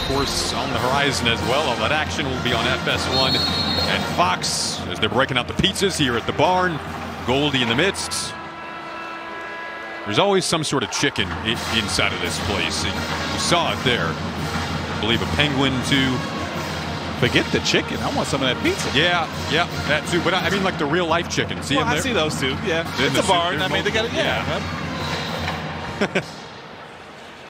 course, on the horizon as well. All that action will be on FS1 and Fox as they're breaking out the pizzas here at the barn. Goldie in the midst. There's always some sort of chicken inside of this place. You saw it there. I believe a penguin too. Forget the chicken. I want some of that pizza. Yeah, that too. But I mean, like the real life chicken. See, I see those too. Yeah, it's a barn. I mean, they got it. Yeah.